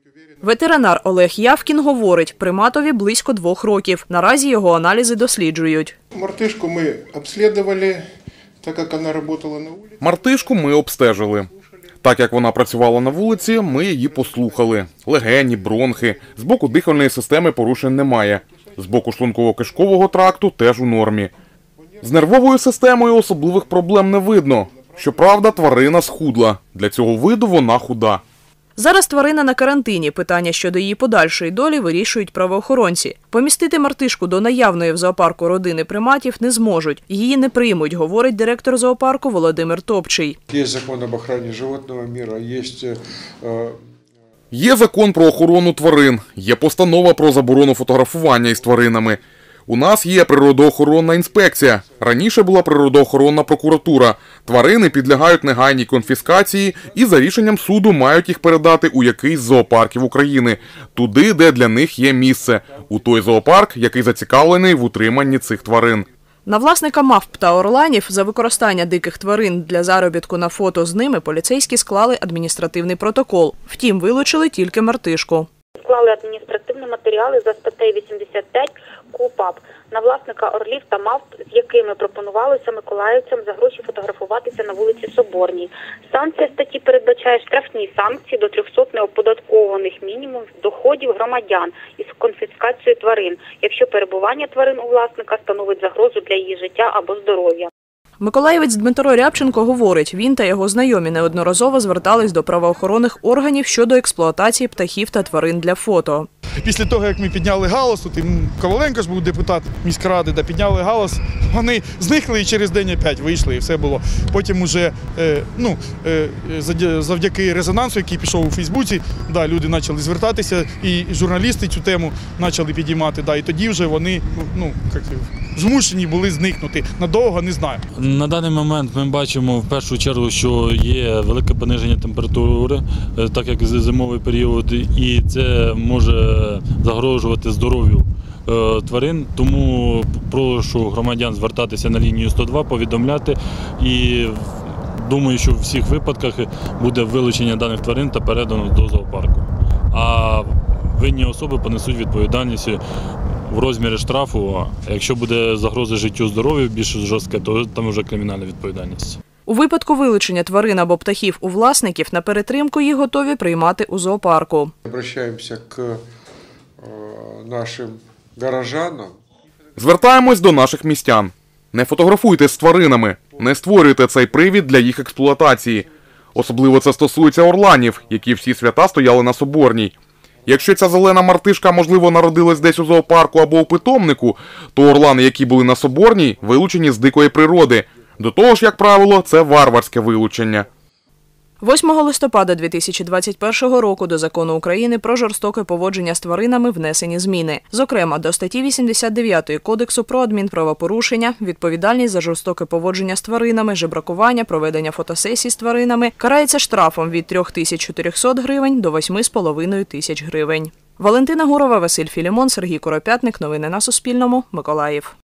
Ветеринар Олег Явкін говорить, приматові близько 2 років. Наразі його аналізи досліджують. Мартишку ми обслідували, так як вона працювала на вулиці. Мартишку ми обстежили. Так як вона працювала на вулиці, ми її послухали. Легені, бронхи. З боку дихальної системи порушень немає. З боку шлунково-кишкового тракту теж у нормі. З нервовою системою особливих проблем не видно. Щоправда, тварина схудла. Для цього виду вона худа. Зараз тварина на карантині. Питання щодо її подальшої долі вирішують правоохоронці. Помістити мартишку до наявної в зоопарку родини приматів не зможуть. Її не приймуть, говорить директор зоопарку Володимир Топчий. Є закон об охороні животного миру, Є закон про охорону тварин, є постанова про заборону фотографування із тваринами. У нас є природоохоронна інспекція. Раніше була природоохоронна прокуратура. Тварини підлягають негайній конфіскації і за рішенням суду мають їх передати у якийсь з зоопарків України. Туди, де для них є місце. У той зоопарк, який зацікавлений в утриманні цих тварин. На власника мавп та орланів за використання диких тварин для заробітку на фото з ними поліцейські склали адміністративний протокол. Втім, вилучили тільки мартишку. Склали адміністративні матеріали за статтею 85 КУпАП на власника орлів та мавп, з якими пропонувалося миколаївцям за гроші фотографуватися на вулиці Соборній. Санкція статті передбачає штрафні санкції до 300 неоподаткованих мінімумів доходів громадян із конфіскацією тварин, якщо перебування тварин у власника становить загрозу для її життя або здоров'я. Миколаївець Дмитро Рябченко говорить, він та його знайомі неодноразово звертались до правоохоронних органів щодо експлуатації птахів та тварин для фото. Після того, як ми підняли галас, Коваленко ж був депутат міськради, підняли галас, вони зникли і через день опять вийшли, і все було. Потім уже, завдяки резонансу, який пішов у Фейсбуці, люди почали звертатися, і журналісти цю тему почали підіймати, і тоді вже вони змушені були зникнути. Надовго, не знаю. На даний момент ми бачимо в першу чергу, що є велике пониження температури, так як зимовий період, і це може загрожувати здоров'ю тварин. Тому прошу громадян звертатися на лінію 102, повідомляти. І думаю, що в всіх випадках буде вилучення даних тварин та передано до зоопарку. А винні особи понесуть відповідальність в розмірі штрафу. А якщо буде загроза життю, здоров'ю більш жорстке, то там вже кримінальна відповідальність. У випадку вилучення тварин або птахів у власників на перетримку їх готові приймати у зоопарку. Обращаємося к нашим горожанам. Звертаємось до наших містян. Не фотографуйте з тваринами, не створюйте цей привід для їх експлуатації. Особливо це стосується орланів, які всі свята стояли на Соборній. Якщо ця зелена мартишка, можливо, народилась десь у зоопарку або у питомнику, то орлани, які були на Соборній, вилучені з дикої природи. До того ж, як правило, це варварське вилучення. 8 листопада 2021 року до Закону України про жорстоке поводження з тваринами внесені зміни. Зокрема, до статті 89 Кодексу про адмінправопорушення, відповідальність за жорстоке поводження з тваринами, жебракування, проведення фотосесій з тваринами карається штрафом від 3400 гривень до 8,5 тисяч гривень. Валентина Гурова, Василь Філімон, Сергій Куропятник. Новини на Суспільному. Миколаїв.